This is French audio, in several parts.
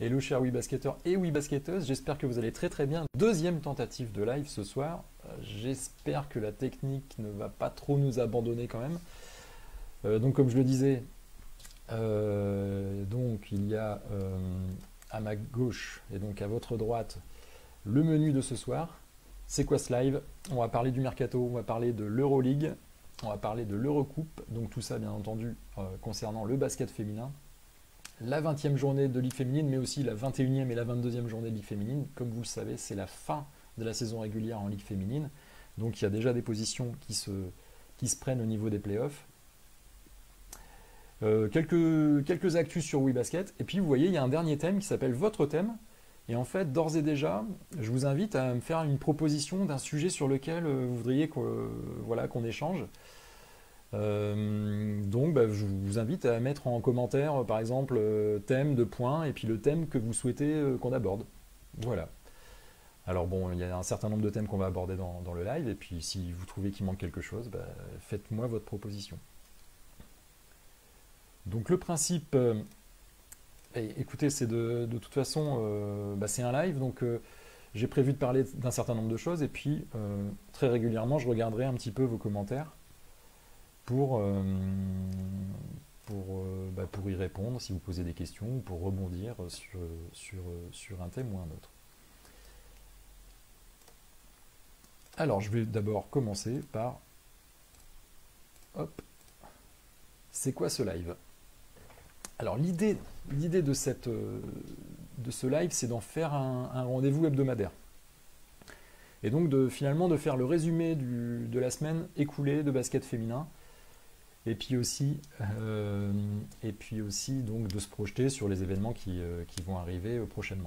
Hello chers WeBasketteurs et WeBasketteuses, j'espère que vous allez très très bien. Deuxième tentative de live ce soir. J'espère que la technique ne va pas trop nous abandonner quand même. Donc comme je le disais, donc il y a à ma gauche et donc à votre droite le menu de ce soir. C'est quoi ce live? On va parler du Mercato, on va parler de l'Euroleague, on va parler de l'Eurocoupe, donc tout ça bien entendu concernant le basket féminin. La 20e journée de Ligue féminine, mais aussi la 21e et la 22e journée de Ligue féminine. Comme vous le savez, c'est la fin de la saison régulière en Ligue féminine. Donc il y a déjà des positions qui se prennent au niveau des playoffs. Quelques actus sur WeBasket. Et puis vous voyez, il y a un dernier thème qui s'appelle Votre thème. Et en fait, d'ores et déjà, je vous invite à me faire une proposition d'un sujet sur lequel vous voudriez qu'on échange. Donc je vous invite à mettre en commentaire par exemple thème de points et puis le thème que vous souhaitez qu'on aborde. Voilà. Alors bon, il y a un certain nombre de thèmes qu'on va aborder dans le live et puis si vous trouvez qu'il manque quelque chose, faites-moi votre proposition. Donc le principe, écoutez, c'est de toute façon, c'est un live, donc j'ai prévu de parler d'un certain nombre de choses et puis très régulièrement je regarderai un petit peu vos commentaires pour y répondre si vous posez des questions ou pour rebondir sur un thème ou un autre. Alors, je vais d'abord commencer par... Hop. C'est quoi ce live? Alors, l'idée de ce live, c'est d'en faire un rendez-vous hebdomadaire. Et donc, finalement, de faire le résumé de la semaine écoulée de basket féminin. Et puis aussi donc de se projeter sur les événements qui vont arriver prochainement.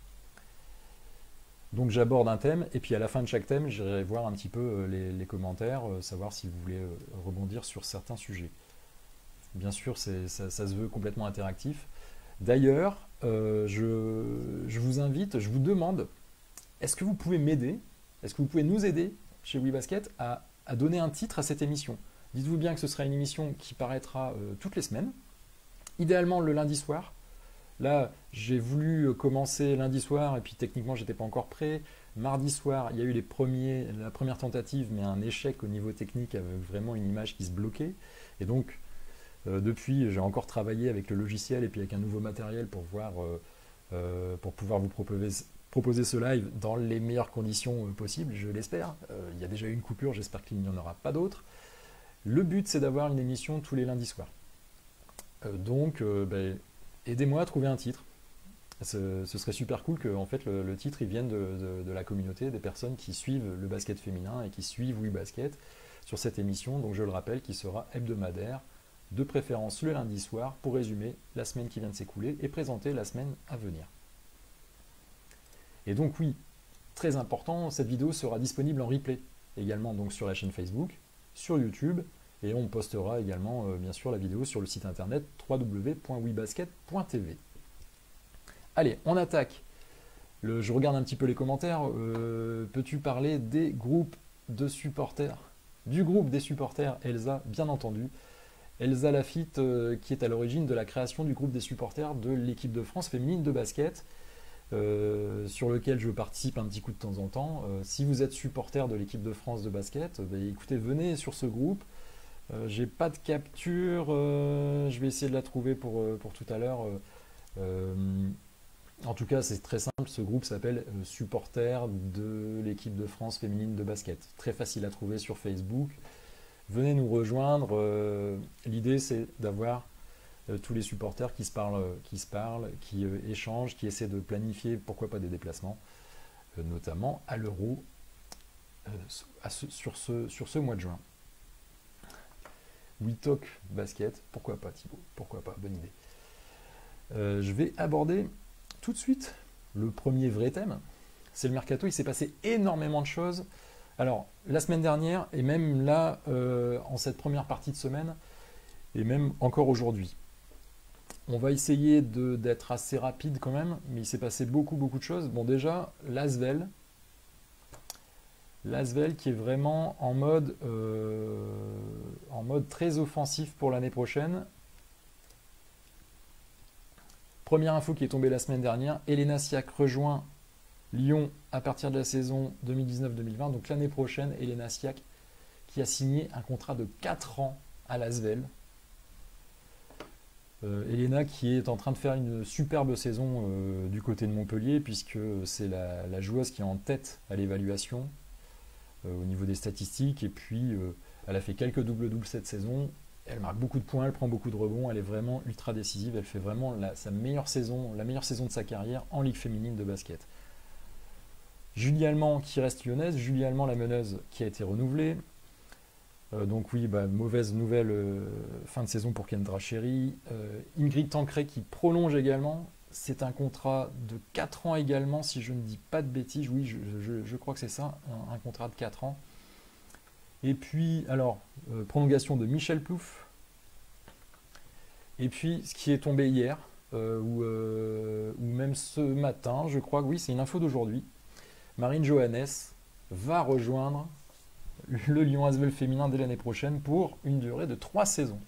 Donc j'aborde un thème et puis à la fin de chaque thème, j'irai voir un petit peu les commentaires, savoir si vous voulez rebondir sur certains sujets. Bien sûr, ça se veut complètement interactif. D'ailleurs, je vous invite, je vous demande, est-ce que vous pouvez m'aider, est-ce que vous pouvez nous aider chez WeBasket à donner un titre à cette émission? Dites-vous bien que ce sera une émission qui paraîtra toutes les semaines, idéalement le lundi soir. Là, j'ai voulu commencer lundi soir et puis techniquement, j'étais pas encore prêt. Mardi soir, il y a eu la première tentative, mais un échec au niveau technique avec vraiment une image qui se bloquait. Et donc, depuis, j'ai encore travaillé avec le logiciel et puis avec un nouveau matériel pour pouvoir vous proposer ce live dans les meilleures conditions possibles, je l'espère. Il y a déjà eu une coupure, j'espère qu'il n'y en aura pas d'autres. Le but, c'est d'avoir une émission tous les lundis soirs. Donc, aidez-moi à trouver un titre. Ce serait super cool que en fait, le titre il vienne de la communauté, des personnes qui suivent le basket féminin et qui suivent WeBasket sur cette émission. Donc, je le rappelle, qui sera hebdomadaire, de préférence le lundi soir, pour résumer la semaine qui vient de s'écouler et présenter la semaine à venir. Et donc, oui, très important, cette vidéo sera disponible en replay, également donc sur la chaîne Facebook, sur YouTube, et on postera également bien sûr la vidéo sur le site internet www.webasket.tv. Allez, on attaque. Je regarde un petit peu les commentaires. Peux-tu parler des groupes de supporters? Du groupe des supporters Elsa, bien entendu. Elsa Lafitte, qui est à l'origine de la création du groupe des supporters de l'équipe de France féminine de basket, sur lequel je participe un petit coup de temps en temps. Si vous êtes supporter de l'équipe de France de basket, écoutez, venez sur ce groupe. J'ai pas de capture, je vais essayer de la trouver pour tout à l'heure. En tout cas, c'est très simple, ce groupe s'appelle Supporters de l'équipe de France féminine de basket. Très facile à trouver sur Facebook. Venez nous rejoindre. L'idée, c'est d'avoir tous les supporters qui se parlent, qui échangent, qui essaient de planifier, pourquoi pas des déplacements, notamment à l'Euro sur ce mois de juin. We Talk Basket, pourquoi pas Thibaut, pourquoi pas, bonne idée. Je vais aborder tout de suite le premier vrai thème, c'est le Mercato. Il s'est passé énormément de choses. Alors, la semaine dernière, et même là, en cette première partie de semaine, et même encore aujourd'hui. On va essayer d'être assez rapide quand même, mais il s'est passé beaucoup de choses. Bon, déjà, l'Asvel qui est vraiment en mode très offensif pour l'année prochaine. Première info qui est tombée la semaine dernière, Elena Siak rejoint Lyon à partir de la saison 2019-2020, donc l'année prochaine, Elena Siak qui a signé un contrat de 4 ans à l'Asvel. Elena qui est en train de faire une superbe saison du côté de Montpellier, puisque c'est la joueuse qui est en tête à l'évaluation au niveau des statistiques, et puis elle a fait quelques double-doubles cette saison, elle marque beaucoup de points, elle prend beaucoup de rebonds, elle est vraiment ultra décisive, elle fait vraiment sa meilleure saison, la meilleure saison de sa carrière en Ligue féminine de basket. Julie Allemand qui reste lyonnaise, Julie Allemand la meneuse qui a été renouvelée. Donc oui, mauvaise nouvelle, fin de saison pour Kendra Cherry. Ingrid Tancré qui prolonge également. C'est un contrat de 4 ans également, si je ne dis pas de bêtises. Oui, je crois que c'est ça, un contrat de 4 ans. Et puis, alors, prolongation de Michel Plouffe. Et puis, ce qui est tombé hier, ou même ce matin, je crois que oui, c'est une info d'aujourd'hui. Marine Johannes va rejoindre le Lyon Asvel féminin dès l'année prochaine pour une durée de 3 saisons.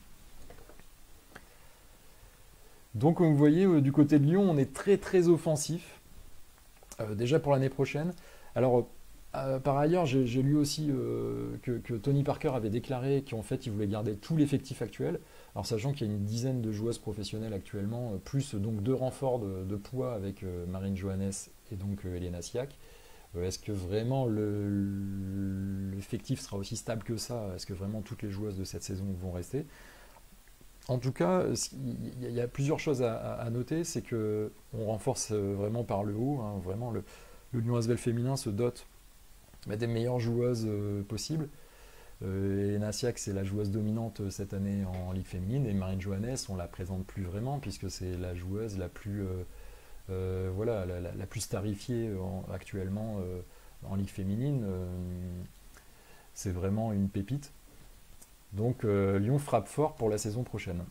Donc comme vous voyez, du côté de Lyon, on est très très offensif, déjà pour l'année prochaine. Alors par ailleurs, j'ai lu aussi que Tony Parker avait déclaré qu'en fait il voulait garder tout l'effectif actuel. Alors sachant qu'il y a une dizaine de joueuses professionnelles actuellement, plus donc 2 renforts de poids avec Marine Johannes et donc Elena Siak. Est-ce que vraiment l'effectif sera aussi stable que ça? Est-ce que vraiment toutes les joueuses de cette saison vont rester? En tout cas, il y a plusieurs choses à noter. C'est qu'on renforce vraiment par le haut. Hein, vraiment, le Lyon Asvel féminin se dote des meilleures joueuses possibles. Elena Siak, c'est la joueuse dominante cette année en Ligue féminine. Et Marine Johannes, on ne la présente plus vraiment, puisque c'est la joueuse la plus... voilà, la plus starifiée actuellement en Ligue féminine. C'est vraiment une pépite. Donc Lyon frappe fort pour la saison prochaine.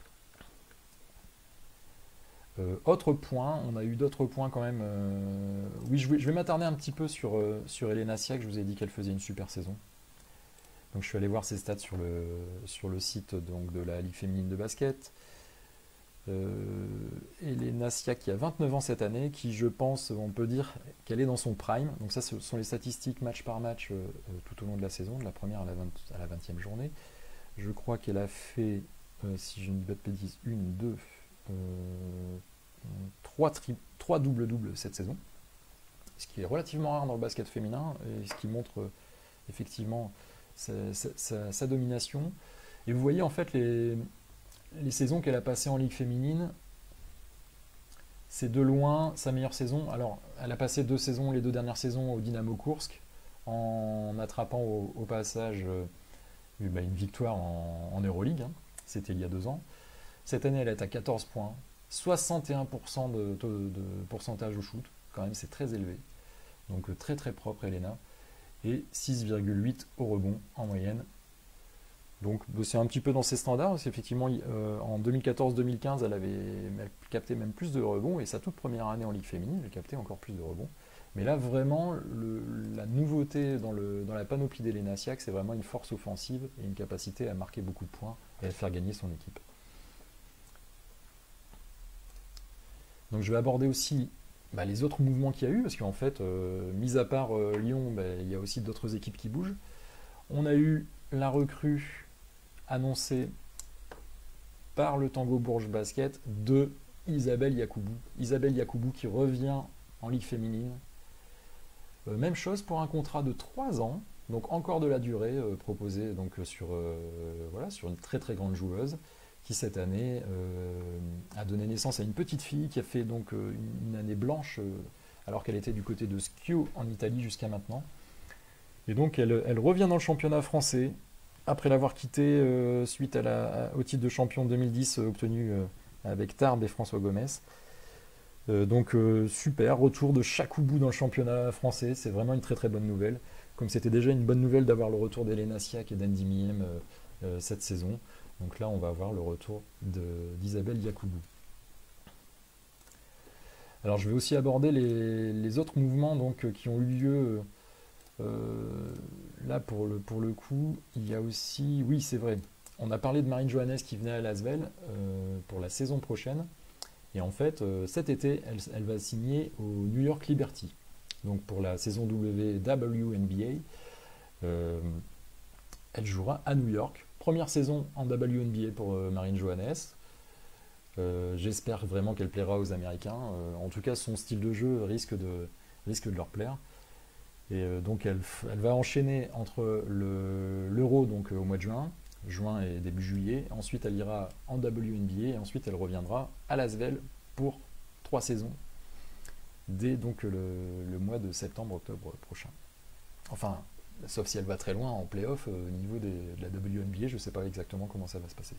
Autre point, on a eu d'autres points quand même. Oui, je vais m'attarder un petit peu sur Elena Siak. Je vous ai dit qu'elle faisait une super saison. Donc je suis allé voir ses stats sur le site donc, de la Ligue féminine de basket. Elena Siak qui a 29 ans cette année, qui je pense, on peut dire qu'elle est dans son prime. Donc ça, ce sont les statistiques match par match tout au long de la saison, de la première à la 20e journée. Je crois qu'elle a fait, si je ne dis pas de bêtises, 3 double-doubles cette saison. Ce qui est relativement rare dans le basket féminin, et ce qui montre effectivement sa domination. Et vous voyez en fait les saisons qu'elle a passées en Ligue féminine, c'est de loin sa meilleure saison. Alors, elle a passé les 2 dernières saisons au Dynamo Koursk, en attrapant au passage une victoire en Euroleague. Hein. C'était il y a 2 ans. Cette année, elle est à 14 points, 61% de pourcentage au shoot. Quand même, c'est très élevé. Donc, très très propre, Elena. Et 6,8 au rebond en moyenne. Donc c'est un petit peu dans ses standards, parce qu'effectivement en 2014-2015 elle capté même plus de rebonds, et sa toute première année en Ligue féminine elle captait encore plus de rebonds. Mais là vraiment la nouveauté dans la panoplie d'Elena Siak, c'est vraiment une force offensive et une capacité à marquer beaucoup de points et à faire gagner son équipe. Donc je vais aborder aussi les autres mouvements qu'il y a eu, parce qu'en fait, mis à part Lyon, il y a aussi d'autres équipes qui bougent. On a eu la recrue annoncé par le Tango Bourges Basket de Isabelle Yacoubou. Isabelle Yacoubou qui revient en Ligue féminine. Même chose pour un contrat de 3 ans, donc encore de la durée proposée donc, sur une très très grande joueuse qui cette année a donné naissance à une petite fille qui a fait donc une année blanche alors qu'elle était du côté de Schio en Italie jusqu'à maintenant. Et donc elle revient dans le championnat français, après l'avoir quitté suite au titre de champion 2010 obtenu avec Tarbes et François Gomez. Donc super, retour de Yacoubou dans le championnat français, c'est vraiment une très très bonne nouvelle. Comme c'était déjà une bonne nouvelle d'avoir le retour d'Elena Siak et d'Andy Miem cette saison. Donc là on va avoir le retour d'Isabelle Yacoubou. Alors je vais aussi aborder les autres mouvements donc, qui ont eu lieu. Là pour le coup, il y a aussi, oui c'est vrai, on a parlé de Marine Johannes qui venait à l'Asvel pour la saison prochaine, Et en fait, cet été, elle va signer au New York Liberty. Donc pour la saison WNBA, euh, elle jouera à New York. Première saison en WNBA pour Marine Johannes. J'espère vraiment qu'elle plaira aux Américains. En tout cas, son style de jeu risque de leur plaire. Et donc elle va enchaîner entre l'Euro donc au mois de juin et début juillet. Ensuite, elle ira en WNBA et ensuite elle reviendra à Lasvel pour 3 saisons dès donc le mois de septembre-octobre prochain. Enfin, sauf si elle va très loin en playoff au niveau de la WNBA, je ne sais pas exactement comment ça va se passer.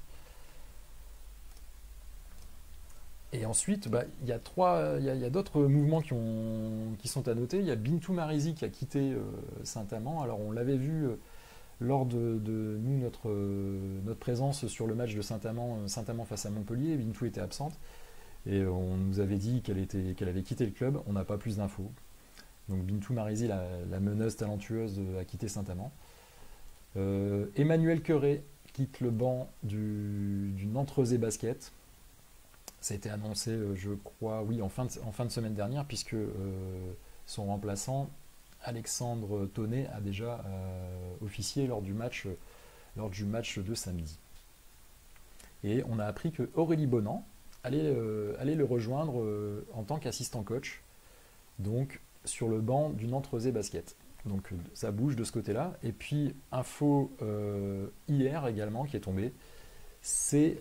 Et ensuite, bah, il y a d'autres mouvements qui sont à noter. Il y a Bintou Marizi qui a quitté Saint-Amand. Alors on l'avait vu lors de nous, notre présence sur le match de Saint-Amand face à Montpellier. Bintou était absente et on nous avait dit qu'elle avait quitté le club. On n'a pas plus d'infos. Donc Bintou Marizi, la meneuse talentueuse, a quitté Saint-Amand. Emmanuel Queré quitte le banc du Nantes-Rezé Basket. Ça a été annoncé, je crois, oui, en fin de semaine dernière, puisque son remplaçant, Alexandre Tonnet, a déjà officié lors du match de samedi. Et on a appris que Aurélie Bonan allait le rejoindre en tant qu'assistant coach, donc sur le banc du Nantes-Rezé Basket. Donc ça bouge de ce côté-là. Et puis, info hier également qui est tombée, c'est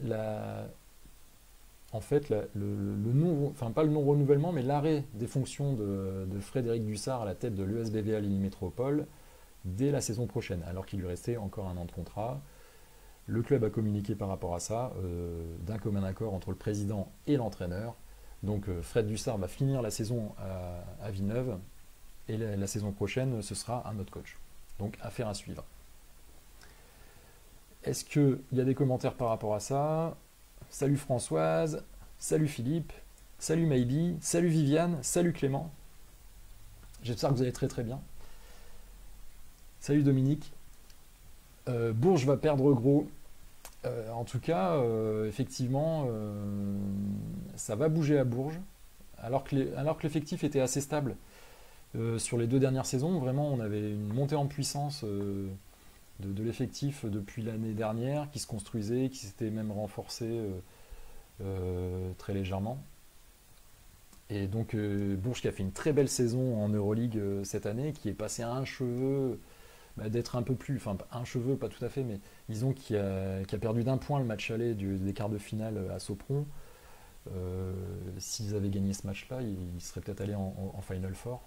en fait, le non, enfin pas le non-renouvellement, mais l'arrêt des fonctions de Frédéric Dussard à la tête de l'ESBVA Lille Métropole dès la saison prochaine, alors qu'il lui restait encore un an de contrat. Le club a communiqué par rapport à ça, d'un commun accord entre le président et l'entraîneur. Donc Fred Dussard va finir la saison à Villeneuve, et la saison prochaine, ce sera un autre coach. Donc affaire à suivre. Est-ce qu'il y a des commentaires par rapport à ça? Salut Françoise, salut Philippe, salut Maybe, salut Viviane, salut Clément. J'espère que vous allez très très bien. Salut Dominique. Bourges va perdre gros. En tout cas, effectivement, ça va bouger à Bourges. Alors que l'effectif était assez stable sur les 2 dernières saisons, vraiment on avait une montée en puissance de l'effectif depuis l'année dernière qui se construisait, qui s'était même renforcé très légèrement. Et donc Bourges qui a fait une très belle saison en Euroleague cette année, qui est passé à un cheveu d'être un peu plus, enfin un cheveu pas tout à fait, mais disons qui a perdu d'un point le match aller des quarts de finale à Sopron. S'ils avaient gagné ce match-là, ils seraient peut-être allés en Final Four.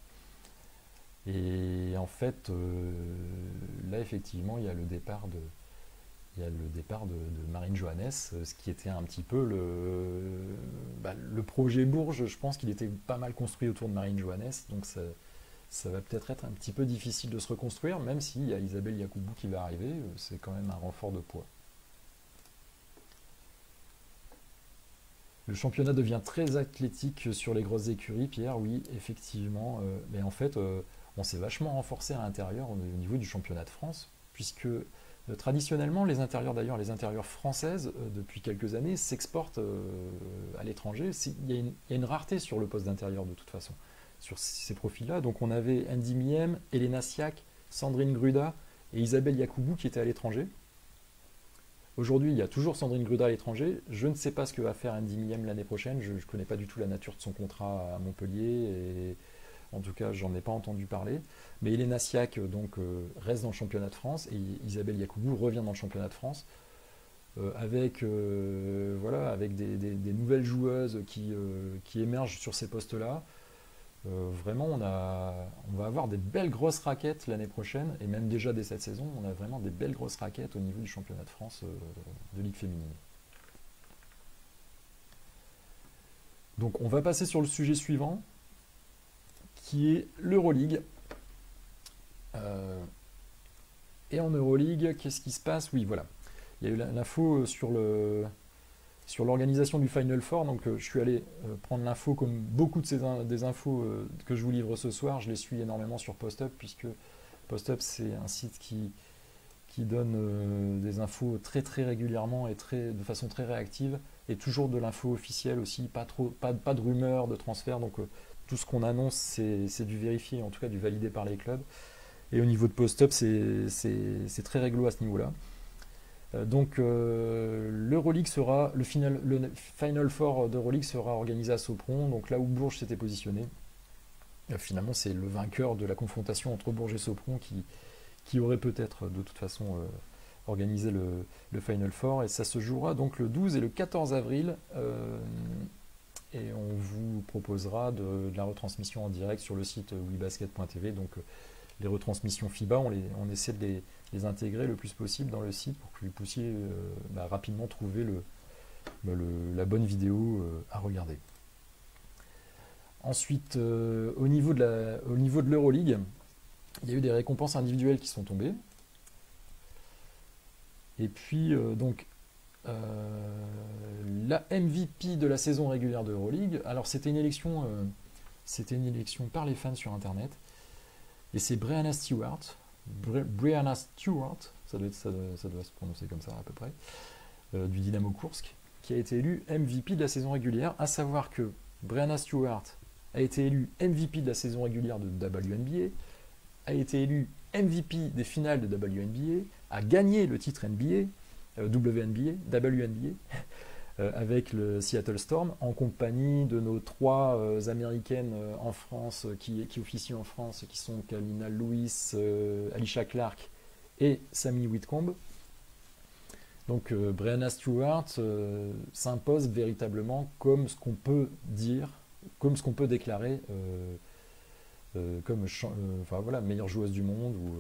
Et en fait, là effectivement, il y a le départ de Marine Johannes, ce qui était un petit peu le projet Bourges. Je pense qu'il était pas mal construit autour de Marine Johannes, donc ça va peut-être être un petit peu difficile de se reconstruire, même s'il y a Isabelle Yacoubou qui va arriver, c'est quand même un renfort de poids. Le championnat devient très athlétique sur les grosses écuries, Pierre, oui, effectivement, mais en fait, on s'est vachement renforcé à l'intérieur au niveau du championnat de France, puisque traditionnellement, les intérieurs françaises, depuis quelques années, s'exportent à l'étranger. Il y a une rareté sur le poste d'intérieur de toute façon, sur ces profils-là. Donc on avait Andy Miem, Elena Siak, Sandrine Gruda et Isabelle Yacoubou qui étaient à l'étranger. Aujourd'hui, il y a toujours Sandrine Gruda à l'étranger. Je ne sais pas ce que va faire Andy Miem l'année prochaine. Je ne connais pas du tout la nature de son contrat à Montpellier. Et en tout cas, j'en ai pas entendu parler. Mais Elena Siak donc, reste dans le championnat de France et Isabelle Yacoubou revient dans le championnat de France. Avec des nouvelles joueuses qui émergent sur ces postes-là. Vraiment, on va avoir des belles grosses raquettes l'année prochaine, et même déjà dès cette saison, on a vraiment des belles grosses raquettes au niveau du championnat de France de Ligue féminine. Donc on va passer sur le sujet suivant, qui est l'Euroleague. Et en Euroleague, qu'est-ce qui se passe? Oui, voilà. Il y a eu l'info sur l'organisation du Final Four. Donc je suis allé prendre l'info comme beaucoup des infos que je vous livre ce soir. Je les suis énormément sur PostUp, puisque PostUp c'est un site qui donne des infos très très régulièrement et de façon très réactive. et toujours de l'info officielle aussi, pas de rumeurs de transfert, donc tout ce qu'on annonce c'est du vérifié, en tout cas du validé par les clubs. Et au niveau de post-up, c'est très réglo à ce niveau-là. Donc l'Euroleague sera, le Final Four d'Euroleague sera organisé à Sopron, donc là où Bourges s'était positionné. Finalement, c'est le vainqueur de la confrontation entre Bourges et Sopron qui aurait peut-être de toute façon organisé le Final Four. Et ça se jouera donc le 12 et le 14 avril. Et on vous proposera de la retransmission en direct sur le site webasket.tv. Donc les retransmissions FIBA, on essaie de les intégrer le plus possible dans le site pour que vous puissiez rapidement trouver la bonne vidéo à regarder. Ensuite, au niveau de l'Euroleague, il y a eu des récompenses individuelles qui sont tombées. Et puis, la MVP de la saison régulière de Euroleague, alors c'était une élection par les fans sur Internet. Et c'est Breanna Stewart, ça doit se prononcer comme ça à peu près, du Dynamo Koursk, qui a été élu MVP de la saison régulière, à savoir que Breanna Stewart a été élu MVP de la saison régulière de WNBA, a été élu MVP des finales de WNBA, a gagné le titre NBA, WNBA, avec le Seattle Storm, en compagnie de nos 3 américaines en France, qui officient en France, qui sont Kalina Lewis, Alicia Clark et Sammy Whitcomb. Donc Breanna Stewart s'impose véritablement comme ce qu'on peut dire, comme ce qu'on peut déclarer comme meilleure joueuse du monde, ou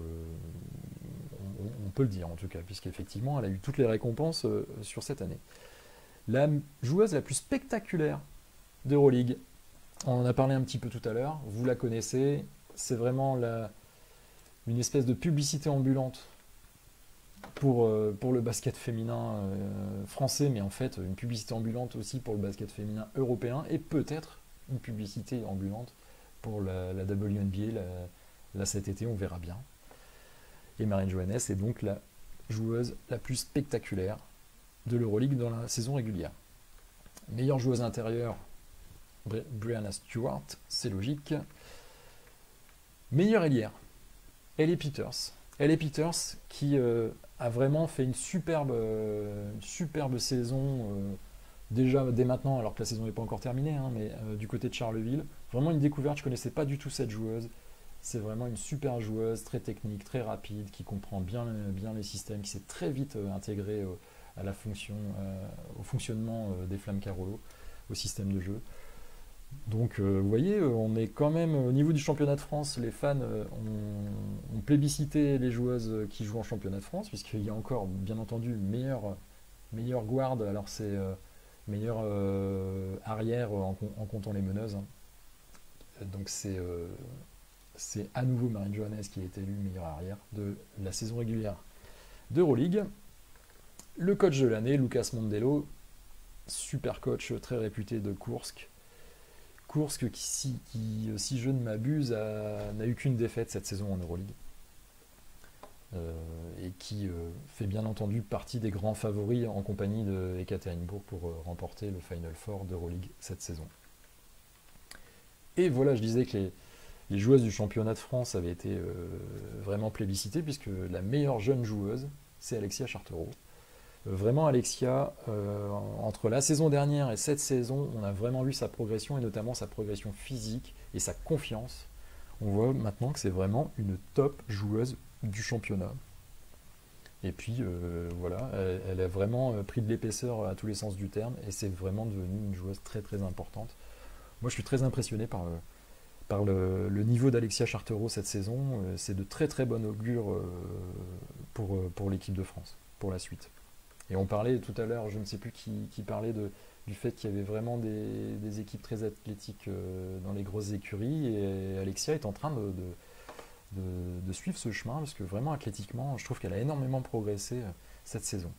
on peut le dire en tout cas, puisqu'effectivement elle a eu toutes les récompenses sur cette année. La joueuse la plus spectaculaire d'Euroleague, on en a parlé un petit peu tout à l'heure, vous la connaissez, c'est vraiment une espèce de publicité ambulante pour le basket féminin français, mais en fait une publicité ambulante aussi pour le basket féminin européen, et peut-être une publicité ambulante pour la WNBA là cet été, on verra bien. Et Marine Johannes est donc la joueuse la plus spectaculaire de l'Euroleague dans la saison régulière. Meilleure joueuse intérieure, Breanna Stewart, c'est logique. Meilleure ailière, Ellie Peters. Ellie Peters qui a vraiment fait une superbe saison, déjà dès maintenant, alors que la saison n'est pas encore terminée, mais du côté de Charleville. Vraiment une découverte, je ne connaissais pas du tout cette joueuse. C'est vraiment une super joueuse, très technique, très rapide, qui comprend bien les systèmes, qui s'est très vite intégrée à au fonctionnement des Flammes Carolo, au système de jeu. Donc vous voyez, on est quand même au niveau du championnat de France, les fans ont plébiscité les joueuses qui jouent en championnat de France, puisqu'il y a encore bien entendu meilleure guard, alors c'est meilleure arrière en comptant les meneuses. Donc c'est à nouveau Marine Johannes qui a été élue meilleure arrière de la saison régulière d'Euroleague. Le coach de l'année, Lucas Mondello, super coach très réputé de Koursk. Koursk qui, si je ne m'abuse, n'a eu qu'une défaite cette saison en Euroleague. Et qui fait bien entendu partie des grands favoris en compagnie de Ekaterinbourg pour remporter le Final Four d'Euroleague cette saison. Et voilà, je disais que les joueuses du championnat de France avaient été vraiment plébiscitées, puisque la meilleure jeune joueuse, c'est Alexia Chartereau. Vraiment Alexia, entre la saison dernière et cette saison, on a vraiment vu sa progression, et notamment sa progression physique et sa confiance. On voit maintenant que c'est vraiment une top joueuse du championnat. Et puis voilà, elle a vraiment pris de l'épaisseur à tous les sens du terme, et c'est vraiment devenu une joueuse très très importante. Moi je suis très impressionné par le niveau d'Alexia Chartereau cette saison. C'est de très très bon augure pour l'équipe de France, pour la suite. Et on parlait tout à l'heure, je ne sais plus qui parlait du fait qu'il y avait vraiment des équipes très athlétiques dans les grosses écuries, et Alexia est en train de suivre ce chemin, parce que vraiment athlétiquement, je trouve qu'elle a énormément progressé cette saison.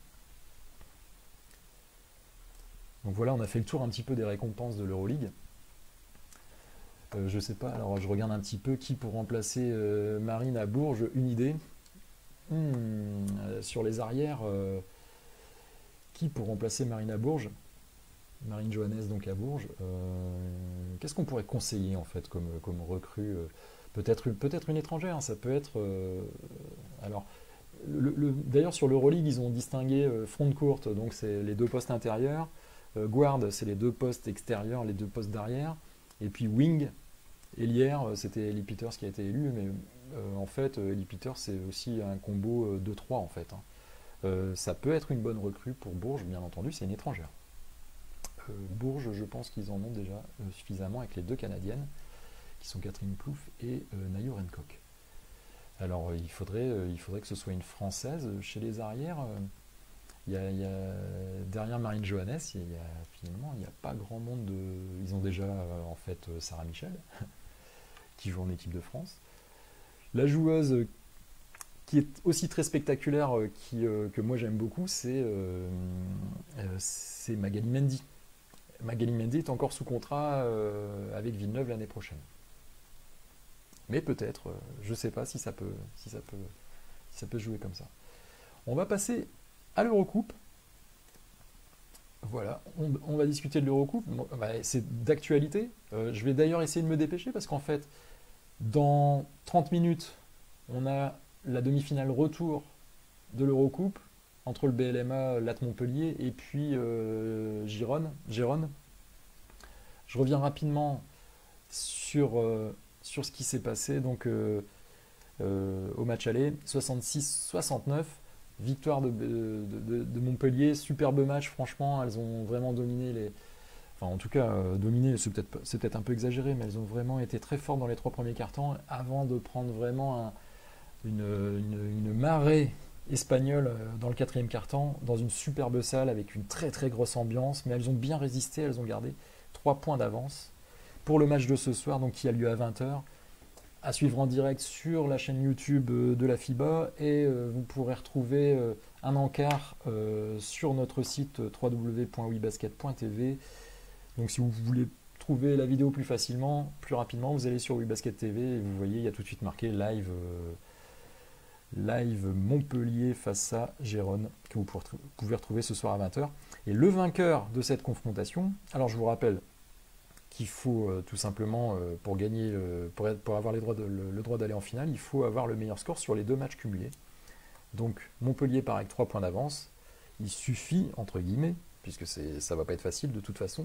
Donc voilà, on a fait le tour un petit peu des récompenses de l'Euroleague. Je sais pas, alors je regarde un petit peu qui pour remplacer Marine à Bourges, une idée. Sur les arrières, qui pour remplacer Marine à Bourges? Marine Johannes donc à Bourges. Qu'est-ce qu'on pourrait conseiller en fait comme recrue peut-être une étrangère, hein, ça peut être. Alors, d'ailleurs sur l'Euroleague, ils ont distingué front court, donc c'est les deux postes intérieurs. Guard, c'est les deux postes extérieurs, les deux postes d'arrière. Et puis wing, ailière, c'était Ellie Peters qui a été élu, mais en fait, Ellie Peters, c'est aussi un combo 2-3 en fait, hein. Ça peut être une bonne recrue pour Bourges, bien entendu, c'est une étrangère. Bourges, je pense qu'ils en ont déjà suffisamment avec les deux Canadiennes, qui sont Catherine Plouffe et Nayo Rencock. Alors il faudrait que ce soit une Française. Chez les arrières, derrière Marine Johannes, finalement, il n'y a pas grand monde de... Ils ont déjà en fait Sarah Michel, qui joue en équipe de France. La joueuse qui est aussi très spectaculaire, que moi j'aime beaucoup, c'est Magali Mendy. Magali Mendy est encore sous contrat avec Villeneuve l'année prochaine. Mais peut-être, je ne sais pas si ça peut jouer comme ça. On va passer à l'Eurocoupe. Voilà, on va discuter de l'Eurocoupe. Bon, bah, c'est d'actualité. Je vais d'ailleurs essayer de me dépêcher parce qu'en fait, dans 30 minutes, on a la demi-finale retour de l'Eurocoupe entre le BLMA Latte Montpellier et puis Gérone. Je reviens rapidement sur ce qui s'est passé donc, au match aller. 66-69, victoire de Montpellier. Superbe match, franchement. Elles ont vraiment dominé les... Enfin, en tout cas, dominé, c'est peut-être un peu exagéré, mais elles ont vraiment été très fortes dans les 3 premiers cartons avant de prendre vraiment une marée espagnole dans le 4e carton, dans une superbe salle avec une très très grosse ambiance. Mais elles ont bien résisté, elles ont gardé 3 points d'avance pour le match de ce soir, donc qui a lieu à 20h, à suivre en direct sur la chaîne YouTube de la FIBA, et vous pourrez retrouver un encart sur notre site www.webasket.tv. Donc si vous voulez trouver la vidéo plus facilement, plus rapidement, vous allez sur Webasket TV et vous voyez, il y a tout de suite marqué live Montpellier face à Gérone, que vous pouvez retrouver ce soir à 20h. Et le vainqueur de cette confrontation, alors je vous rappelle qu'il faut tout simplement, pour gagner, pour avoir le droit d'aller en finale, il faut avoir le meilleur score sur les 2 matchs cumulés. Donc Montpellier part avec 3 points d'avance. Il suffit, entre guillemets, puisque ça ne va pas être facile de toute façon,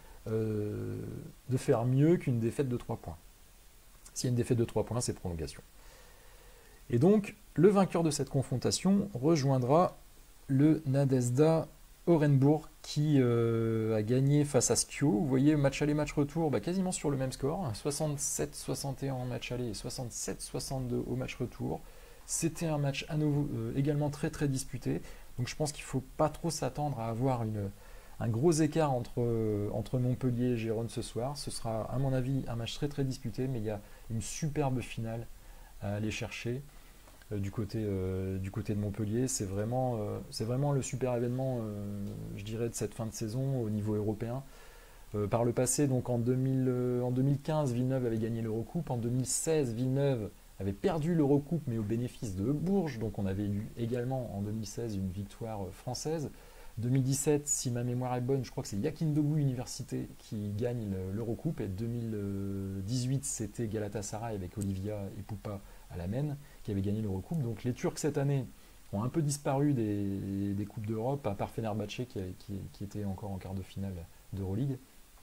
de faire mieux qu'une défaite de 3 points. S'il y a une défaite de 3 points, c'est prolongation. Et donc, le vainqueur de cette confrontation rejoindra le Nadezhda Orenbourg qui a gagné face à Skio. Vous voyez, match aller, match retour, quasiment sur le même score. 67-61 en match aller et 67-62 au match retour. C'était un match à nouveau également très très disputé. Donc je pense qu'il ne faut pas trop s'attendre à avoir un gros écart entre Montpellier et Gérone ce soir. Ce sera à mon avis un match très très disputé, mais il y a une superbe finale à aller chercher. Du côté de Montpellier, c'est vraiment le super événement, je dirais, de cette fin de saison au niveau européen. Par le passé, donc en 2015, Villeneuve avait gagné l'Eurocoupe. En 2016, Villeneuve avait perdu l'Eurocoupe, mais au bénéfice de Bourges. Donc on avait eu également en 2016 une victoire française. 2017, si ma mémoire est bonne, je crois que c'est Yakindogu Université qui gagne l'Eurocoupe. Et 2018, c'était Galatasaray avec Olivia et Poupa à la Maine qui avait gagné l'Eurocoupe. Donc les Turcs cette année ont un peu disparu des Coupes d'Europe, à part Fenerbahçe qui était encore en quart de finale d'Euroleague.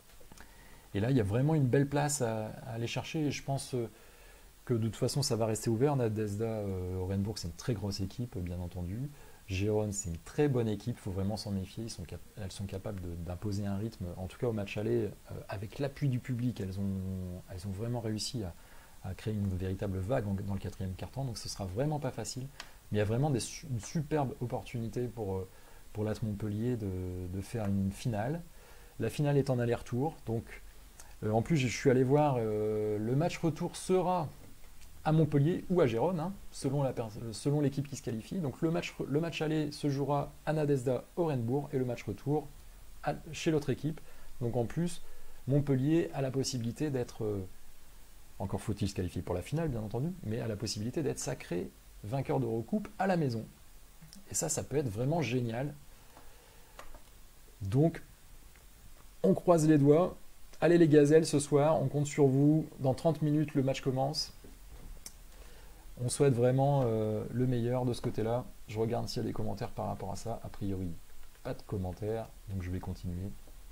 Et là, il y a vraiment une belle place à aller chercher. Et je pense que de toute façon, ça va rester ouvert. Nadezhda Orenbourg, c'est une très grosse équipe, bien entendu. Gérone, c'est une très bonne équipe, il faut vraiment s'en méfier. Elles sont capables d'imposer un rythme. En tout cas, au match aller, avec l'appui du public, elles ont vraiment réussi à créer une véritable vague dans le 4e quart-temps. Donc ce sera vraiment pas facile. Mais il y a vraiment une superbe opportunité pour Latte Montpellier de faire une finale. La finale est en aller-retour. Donc en plus, je suis allé voir, le match retour sera à Montpellier ou à Gérone, hein, selon l'équipe qui se qualifie. Donc le match aller se jouera à Nadezhda Orenbourg et le match retour chez l'autre équipe. Donc en plus, Montpellier a la possibilité d'être, encore faut-il se qualifier pour la finale bien entendu, mais a la possibilité d'être sacré vainqueur d'Eurocoupe à la maison. Et ça peut être vraiment génial. Donc On croise les doigts. Allez les gazelles ce soir, on compte sur vous. Dans 30 minutes, le match commence. On souhaite vraiment le meilleur de ce côté-là. Je regarde s'il y a des commentaires par rapport à ça. A priori, pas de commentaires, donc je vais continuer.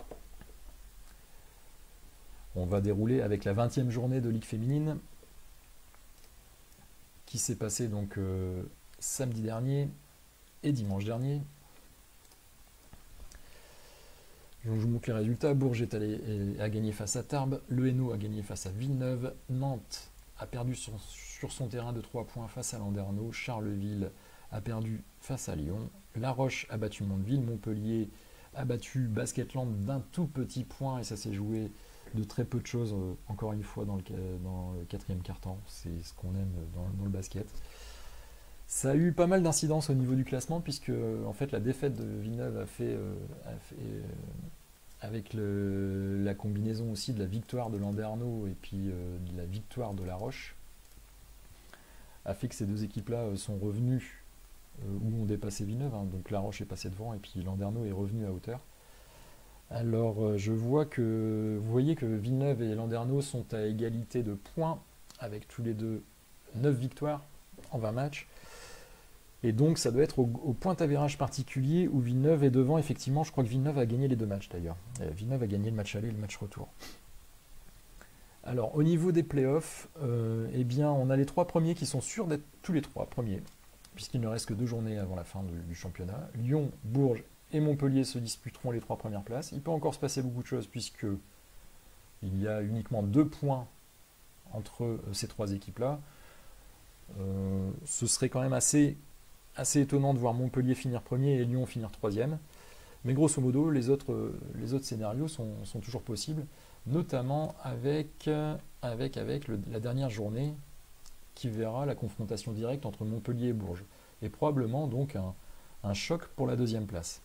On va dérouler avec la 20e journée de Ligue féminine qui s'est passée donc samedi dernier et dimanche dernier. Je vous montre les résultats. Bourges a gagné face à Tarbes, le Hainaut a gagné face à Villeneuve, Nantes a perdu sur son terrain de 3 points face à Landerneau, Charleville a perdu face à Lyon, La Roche a battu Mondeville, Montpellier a battu Basketland d'un tout petit point et ça s'est joué de très peu de choses, encore une fois dans le 4e quart-temps, c'est ce qu'on aime dans le basket. Ça a eu pas mal d'incidences au niveau du classement puisque en fait la défaite de Villeneuve a fait avec la combinaison aussi de la victoire de Landerneau et puis de la victoire de La Roche, a fait que ces deux équipes-là sont revenues ou ont dépassé Villeneuve. Hein. Donc La Roche est passé devant et puis Landerneau est revenu à hauteur. Alors je vois que vous voyez que Villeneuve et Landerneau sont à égalité de points avec tous les deux 9 victoires en 20 matchs. Et donc ça doit être au point avérage particulier où Villeneuve est devant. Effectivement, je crois que Villeneuve a gagné les 2 matchs d'ailleurs. Villeneuve a gagné le match aller et le match retour. Alors au niveau des playoffs, eh bien on a les 3 premiers qui sont sûrs d'être tous les 3 premiers, puisqu'il ne reste que 2 journées avant la fin du championnat. Lyon, Bourges et Montpellier se disputeront les 3 premières places. Il peut encore se passer beaucoup de choses puisque il y a uniquement 2 points entre ces 3 équipes-là. Ce serait quand même assez étonnant de voir Montpellier finir premier et Lyon finir 3e. Mais grosso modo, les autres scénarios sont toujours possibles, notamment avec la dernière journée qui verra la confrontation directe entre Montpellier et Bourges. Et probablement donc un choc pour la 2e place.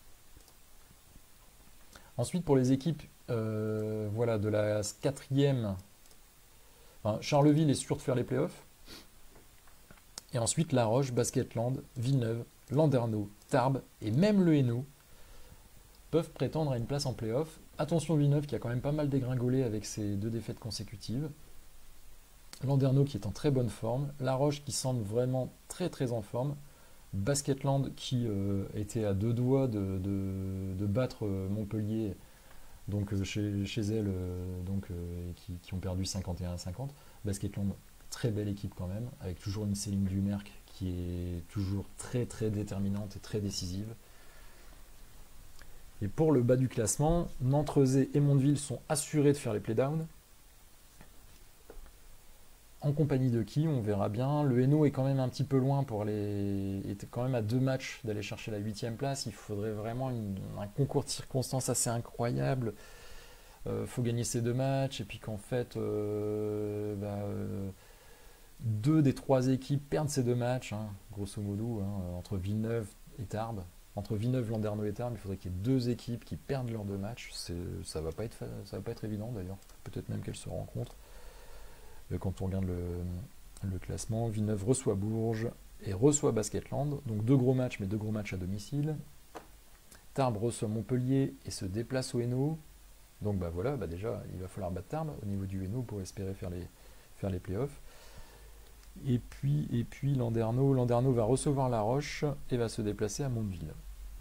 Ensuite, pour les équipes voilà, de la 4e, enfin, Charleville est sûr de faire les playoffs. Et ensuite, La Roche, Basketland, Villeneuve, Landerneau, Tarbes et même le Hainaut peuvent prétendre à une place en play-off. Attention Villeneuve qui a quand même pas mal dégringolé avec ses 2 défaites consécutives. Landerneau qui est en très bonne forme. La Roche qui semble vraiment très très en forme. Basketland qui était à 2 doigts de battre Montpellier donc, chez elle qui ont perdu 51-50. Basketland, très belle équipe quand même, avec toujours une Céline Dumerc qui est toujours très très déterminante et très décisive. Et pour le bas du classement, Nantes-Rezé et Mondeville sont assurés de faire les playdowns. En compagnie de qui, on verra bien. Le Hainaut est quand même un petit peu loin était quand même à 2 matchs d'aller chercher la 8e place. Il faudrait vraiment un concours de circonstances assez incroyable. Faut gagner ces 2 matchs et puis qu'en fait 2 des 3 équipes perdent ces 2 matchs, hein, grosso modo, hein, entre Villeneuve et Tarbes. Entre Villeneuve, Landerneau et Tarbes, il faudrait qu'il y ait 2 équipes qui perdent leurs 2 matchs. Ça va pas être évident d'ailleurs. Peut-être même qu'elles se rencontrent. Quand on regarde le classement, Villeneuve reçoit Bourges et reçoit Basketland. Donc 2 gros matchs, mais 2 gros matchs à domicile. Tarbes reçoit Montpellier et se déplace au Hainaut. Donc voilà, déjà, il va falloir battre Tarbes au niveau du Hainaut pour espérer faire les playoffs. Et puis Landerneau va recevoir La Roche et va se déplacer à Mondeville.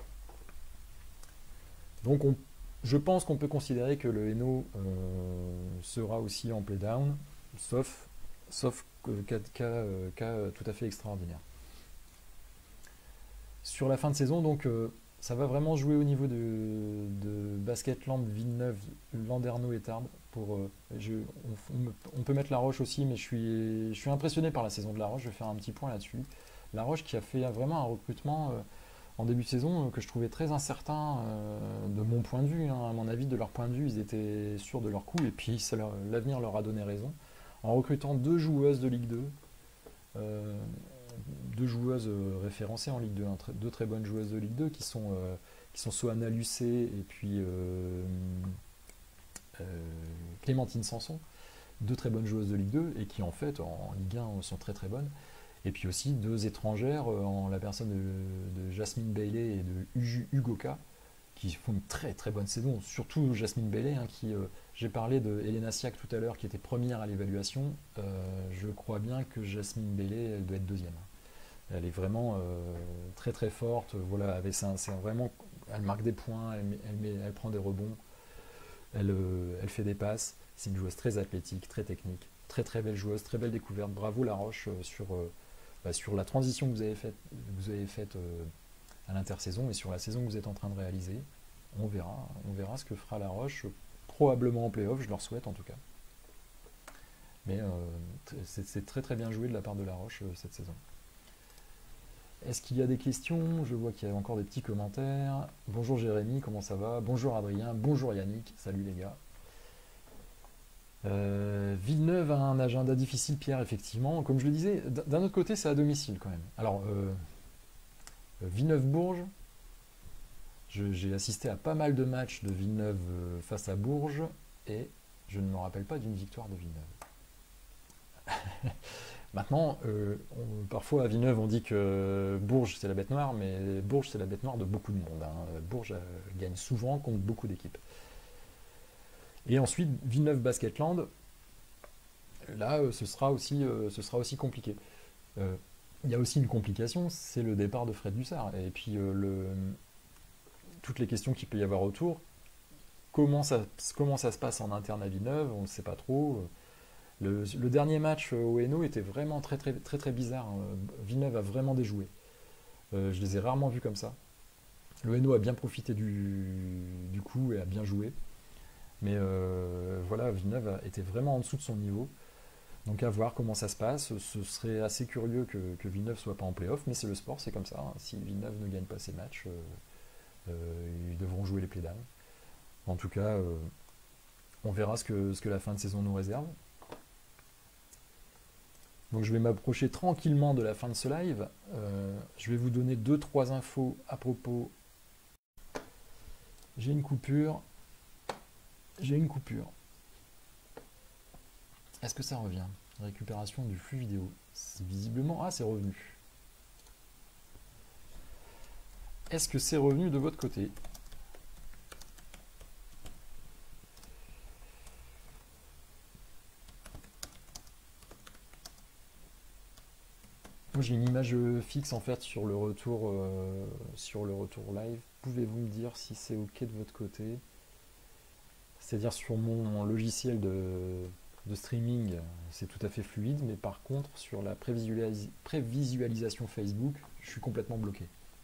Donc je pense qu'on peut considérer que le Hainaut sera aussi en playdown, sauf cas tout à fait extraordinaire. Sur la fin de saison, donc ça va vraiment jouer au niveau de Basketland, Villeneuve, Landerneau et Tarbes. On peut mettre La Roche aussi, mais je suis impressionné par la saison de La Roche. Je vais faire un petit point là-dessus. La Roche qui a fait vraiment un recrutement en début de saison que je trouvais très incertain de mon point de vue. Hein. À mon avis, de leur point de vue, ils étaient sûrs de leur coup et puis l'avenir leur a donné raison. En recrutant 2 joueuses de Ligue 2, 2 joueuses référencées en Ligue 2, 2 très bonnes joueuses de Ligue 2 qui sont Sohana Lucé et puis Clémentine Sanson, 2 très bonnes joueuses de Ligue 2 et qui en fait en Ligue 1 sont très très bonnes. Et puis aussi 2 étrangères en la personne de Jasmine Bailey et de Ugoka qui font une très très bonne saison, surtout Jasmine Belley, hein, j'ai parlé de Elena Siak tout à l'heure, qui était première à l'évaluation. Je crois bien que Jasmine Belley, elle doit être deuxième. Elle est vraiment très très forte. Voilà, c'est vraiment, elle marque des points, elle prend des rebonds, elle fait des passes. C'est une joueuse très athlétique, très technique, très très belle joueuse, très belle découverte. Bravo Laroche sur la transition que vous avez faite à l'intersaison et sur la saison que vous êtes en train de réaliser. On verra ce que fera Laroche, probablement en play-off, je leur souhaite en tout cas. Mais c'est très très bien joué de la part de Laroche cette saison. Est-ce qu'il y a des questions? Je vois qu'il y a encore des petits commentaires. Bonjour Jérémy, comment ça va? Bonjour Adrien, bonjour Yannick, salut les gars. Villeneuve a un agenda difficile, Pierre, effectivement. Comme je le disais, d'un autre côté, c'est à domicile quand même. Alors, Villeneuve-Bourges, j'ai assisté à pas mal de matchs de Villeneuve face à Bourges et je ne me rappelle pas d'une victoire de Villeneuve. Maintenant, parfois à Villeneuve, on dit que Bourges c'est la bête noire, mais Bourges c'est la bête noire de beaucoup de monde, hein. Bourges gagne souvent contre beaucoup d'équipes. Et ensuite, Villeneuve Basketland, là, ce sera aussi compliqué. Il y a aussi une complication, c'est le départ de Fred Dussart. Et puis, toutes les questions qu'il peut y avoir autour. Comment ça se passe en interne à Villeneuve, on ne sait pas trop. Le dernier match au Hainaut était vraiment très, très, très, très bizarre. Villeneuve a vraiment déjoué. Je les ai rarement vus comme ça. Le Hainaut a bien profité du coup et a bien joué. Mais voilà, Villeneuve était vraiment en dessous de son niveau. Donc à voir comment ça se passe. Ce serait assez curieux que Villeneuve soit pas en play-off, mais c'est le sport, c'est comme ça, hein. Si Villeneuve ne gagne pas ses matchs, ils devront jouer les playdowns. En tout cas, on verra ce que la fin de saison nous réserve. Donc je vais m'approcher tranquillement de la fin de ce live. Je vais vous donner 2-3 infos à propos. J'ai une coupure. Est-ce que ça revient? Récupération du flux vidéo. Visiblement, c'est revenu. Est-ce que c'est revenu de votre côté? Moi j'ai une image fixe en fait sur le retour live. Pouvez-vous me dire si c'est ok de votre côté? C'est-à-dire sur mon logiciel de streaming, c'est tout à fait fluide, mais par contre sur la prévisualisation Facebook, je suis complètement bloqué.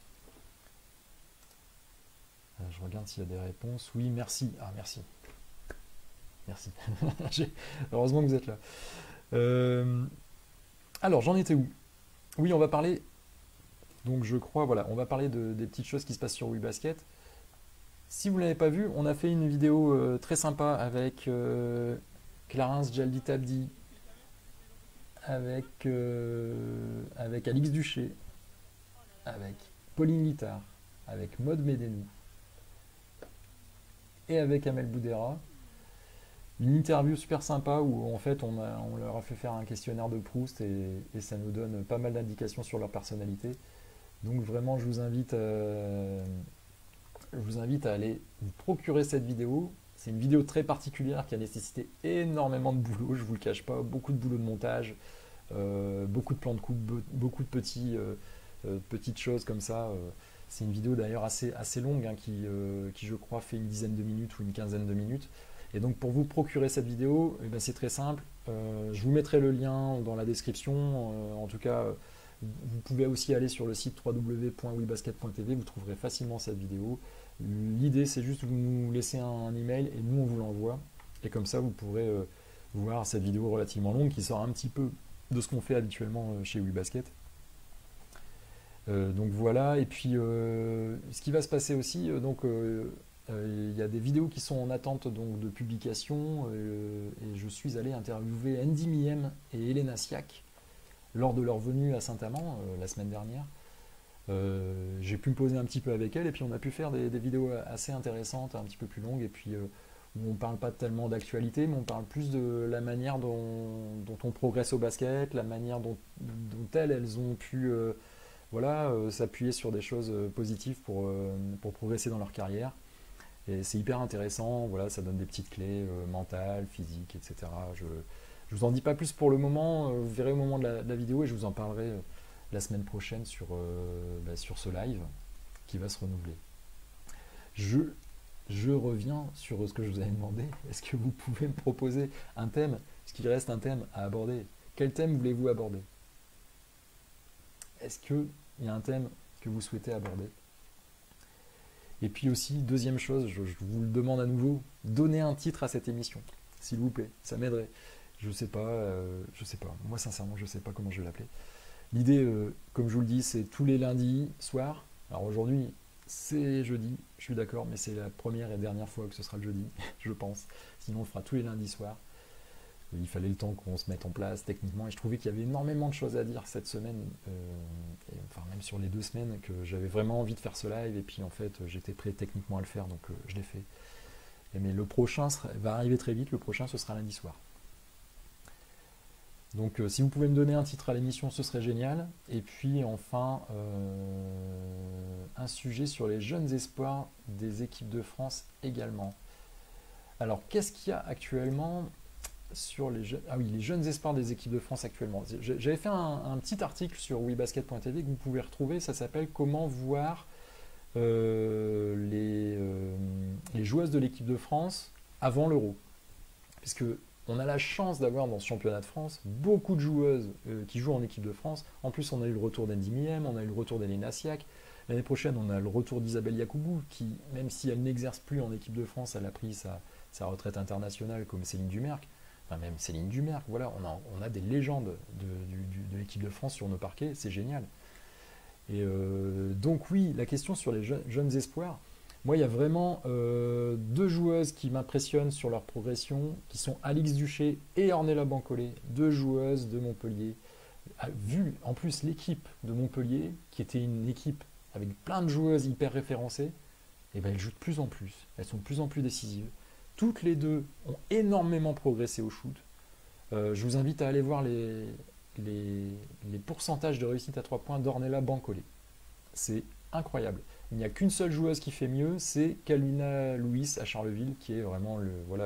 Je regarde s'il y a des réponses. Oui, merci. Ah, merci. Merci. Heureusement que vous êtes là. Alors, j'en étais où? Oui, on va parler. Donc, je crois, voilà, on va parler des petites choses qui se passent sur WeBasket. Si vous ne l'avez pas vu, on a fait une vidéo très sympa avec Clarence Jaldi-Tabdi, avec Alix Duché, avec Pauline Littard, avec Maud Médenou et avec Amel Boudera. Une interview super sympa où en fait on leur a fait faire un questionnaire de Proust et ça nous donne pas mal d'indications sur leur personnalité. Donc vraiment je vous invite à aller vous procurer cette vidéo. C'est une vidéo très particulière qui a nécessité énormément de boulot, je vous le cache pas, beaucoup de boulot de montage, beaucoup de plans de coupe, beaucoup de petites choses comme ça. C'est une vidéo d'ailleurs assez longue, hein, qui je crois fait une dizaine de minutes ou une quinzaine de minutes. Et donc pour vous procurer cette vidéo, eh ben, c'est très simple. Je vous mettrai le lien dans la description. En tout cas, vous pouvez aussi aller sur le site www.webasket.tv, vous trouverez facilement cette vidéo. L'idée c'est juste de vous nous laisser un email et nous on vous l'envoie. Et comme ça vous pourrez voir cette vidéo relativement longue qui sort un petit peu de ce qu'on fait habituellement chez WeBasket. Donc voilà, et puis ce qui va se passer aussi, il y a des vidéos qui sont en attente donc, de publication et je suis allé interviewer Andy Miem et Elena Siak lors de leur venue à Saint-Amand la semaine dernière. J'ai pu me poser un petit peu avec elles et puis on a pu faire des vidéos assez intéressantes, un petit peu plus longues et puis où on ne parle pas tellement d'actualité mais on parle plus de la manière dont on progresse au basket, la manière dont elles ont pu s'appuyer sur des choses positives pour progresser dans leur carrière. Et c'est hyper intéressant, voilà, ça donne des petites clés mentales, physiques, etc. Je vous en dis pas plus pour le moment, vous verrez au moment de la vidéo et je vous en parlerai la semaine prochaine sur ce live qui va se renouveler. Je, je reviens sur ce que je vous avais demandé. Est-ce que vous pouvez me proposer un thème? Est-ce qu'il reste un thème à aborder? Quel thème voulez-vous aborder? Est-ce qu'il y a un thème que vous souhaitez aborder? Et puis aussi, deuxième chose, je vous le demande à nouveau, donnez un titre à cette émission, s'il vous plaît, ça m'aiderait. Je sais pas, Moi, sincèrement, je sais pas comment je vais l'appeler. L'idée, comme je vous le dis, c'est tous les lundis soirs. Alors aujourd'hui, c'est jeudi, je suis d'accord, mais c'est la première et dernière fois que ce sera le jeudi, je pense. Sinon, on le fera tous les lundis soirs. Il fallait le temps qu'on se mette en place techniquement et je trouvais qu'il y avait énormément de choses à dire cette semaine, enfin même sur les 2 semaines, que j'avais vraiment envie de faire ce live et puis en fait j'étais prêt techniquement à le faire donc je l'ai fait. Mais le prochain va arriver très vite, le prochain ce sera lundi soir. Donc si vous pouvez me donner un titre à l'émission ce serait génial. Et puis enfin un sujet sur les jeunes espoirs des équipes de France également. Alors qu'est-ce qu'il y a actuellement sur les jeunes, les jeunes espoirs des équipes de France actuellement. J'avais fait un petit article sur webasket.tv que vous pouvez retrouver, ça s'appelle Comment voir les joueuses de l'équipe de France avant l'Euro. Puisque on a la chance d'avoir dans ce championnat de France beaucoup de joueuses qui jouent en équipe de France. En plus, on a eu le retour d'Andy Miem, on a eu le retour d'Elena Siak. L'année prochaine, on a le retour d'Isabelle Yacoubou, qui, même si elle n'exerce plus en équipe de France, elle a pris sa retraite internationale comme Céline Dumerc. Enfin, même Céline Dumerc, voilà, on a des légendes de l'équipe de France sur nos parquets, c'est génial. Et donc oui, la question sur les jeunes espoirs, moi il y a vraiment 2 joueuses qui m'impressionnent sur leur progression, qui sont Alix Duché et Ornella Bancolé, 2 joueuses de Montpellier. Vu en plus l'équipe de Montpellier, qui était une équipe avec plein de joueuses hyper référencées, et ben elles jouent de plus en plus, elles sont de plus en plus décisives. Toutes les deux ont énormément progressé au shoot. Je vous invite à aller voir les pourcentages de réussite à 3 points d'Ornella Bancolé. C'est incroyable. Il n'y a qu'une seule joueuse qui fait mieux, c'est Kalina Louis à Charleville, qui est vraiment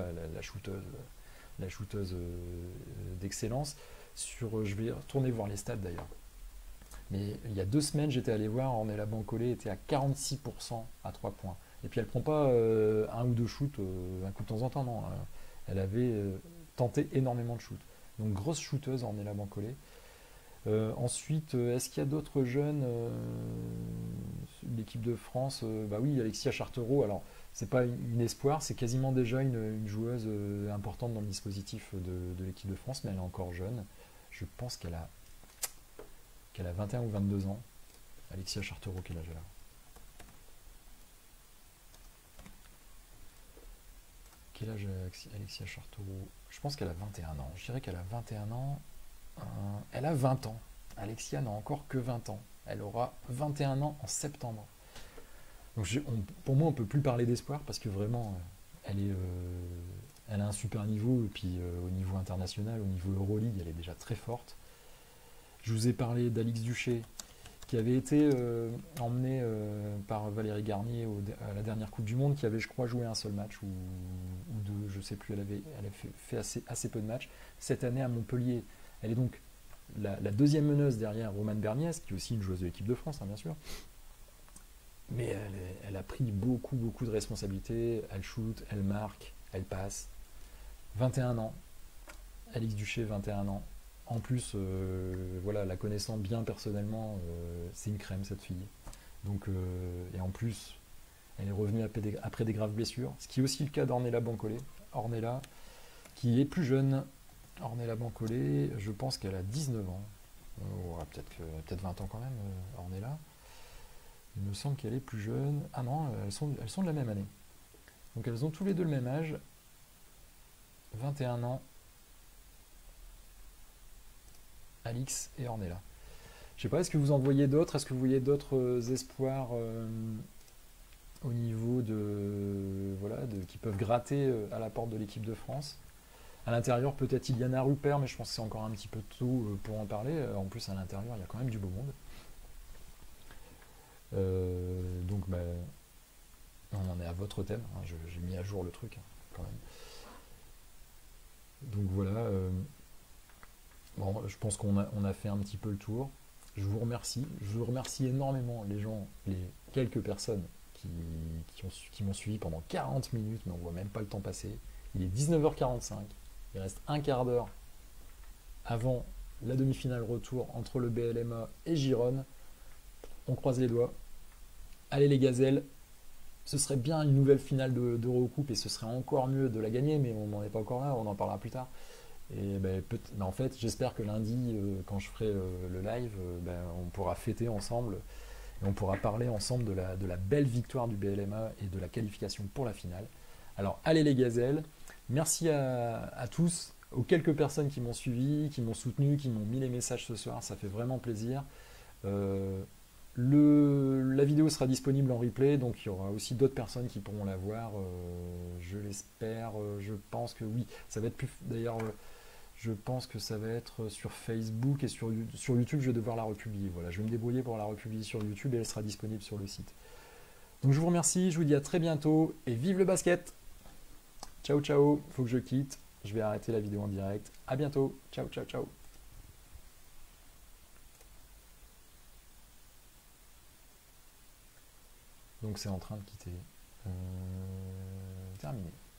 la shooteuse d'excellence. Je vais retourner voir les stats d'ailleurs. Mais il y a 2 semaines, j'étais allé voir, Ornella Bancolé était à 46% à 3 points. Et puis elle prend pas un ou 2 shoots un coup de temps en temps, non. Elle avait tenté énormément de shoots. Donc grosse shooteuse Ornella Bancolé. Ensuite, est-ce qu'il y a d'autres jeunes l'équipe de France bah oui, Alexia Chartereau. Alors c'est pas une espoir, c'est quasiment déjà une joueuse importante dans le dispositif de l'équipe de France, mais elle est encore jeune. Je pense qu'elle a 21 ou 22 ans. Alexia Chartereau, quel âge elle a? Quel âge a Alexia Chartereau? Je pense qu'elle a 21 ans. Je dirais qu'elle a 21 ans. Elle a 20 ans. Alexia n'a encore que 20 ans. Elle aura 21 ans en septembre. Donc pour moi, on ne peut plus parler d'espoir parce que vraiment, elle a un super niveau. Et puis au niveau international, au niveau Euroleague, elle est déjà très forte. Je vous ai parlé d'Alix Duché, qui avait été emmenée par Valérie Garnier à la dernière Coupe du Monde, qui avait, je crois, joué un seul match ou 2, je ne sais plus. Elle avait fait assez peu de matchs. Cette année à Montpellier, elle est donc la deuxième meneuse derrière Romane Berniès, qui est aussi une joueuse de l'équipe de France, hein, bien sûr. Mais elle a pris beaucoup de responsabilités. Elle shoot, elle marque, elle passe. 21 ans. Alix Duché, 21 ans. En plus, voilà, la connaissant bien personnellement, c'est une crème cette fille. Donc, et en plus, elle est revenue après des graves blessures, ce qui est aussi le cas d'Ornella Bancolé. Ornella, qui est plus jeune. Ornella Bancolé, je pense qu'elle a 19 ans. Peut-être 20 ans quand même, Ornella. Il me semble qu'elle est plus jeune. Ah non, elles sont de la même année. Donc elles ont tous les deux le même âge. 21 ans. Alix et Ornella. Je sais pas, est-ce que vous en voyez d'autres? Est-ce que vous voyez d'autres espoirs au niveau qui peuvent gratter à la porte de l'équipe de France? À l'intérieur, peut-être Iliana Rupert, mais je pense que c'est encore un petit peu tôt pour en parler. En plus, à l'intérieur, il y a quand même du beau monde. Donc, On en est à votre thème, hein, j'ai mis à jour le truc, hein, quand même. Donc voilà, bon, je pense qu'on a fait un petit peu le tour. Je vous remercie. Je vous remercie énormément les gens, les quelques personnes qui, qui m'ont suivi pendant 40 minutes, mais on voit même pas le temps passer. Il est 19h45. Il reste un quart d'heure avant la demi-finale retour entre le BLMA et Gironne. On croise les doigts. Allez les gazelles, ce serait bien une nouvelle finale d'Eurocoupe et ce serait encore mieux de la gagner, mais on n'en est pas encore là, on en parlera plus tard. Et ben, en fait, j'espère que lundi, quand je ferai le live, ben, on pourra fêter ensemble et on pourra parler ensemble de la belle victoire du BLMA et de la qualification pour la finale. Alors, allez les gazelles, merci à tous, aux quelques personnes qui m'ont suivi, qui m'ont soutenu, qui m'ont mis les messages ce soir, ça fait vraiment plaisir. Euh, la vidéo sera disponible en replay, donc il y aura aussi d'autres personnes qui pourront la voir, je l'espère, je pense que oui, ça va être plus d'ailleurs. Je pense que ça va être sur Facebook et sur YouTube, je vais devoir la republier. Voilà, je vais me débrouiller pour la republier sur YouTube et elle sera disponible sur le site. Donc je vous remercie, je vous dis à très bientôt et vive le basket. Ciao ciao, faut que je quitte, je vais arrêter la vidéo en direct. À bientôt, ciao ciao ciao. Donc c'est en train de quitter. Terminé.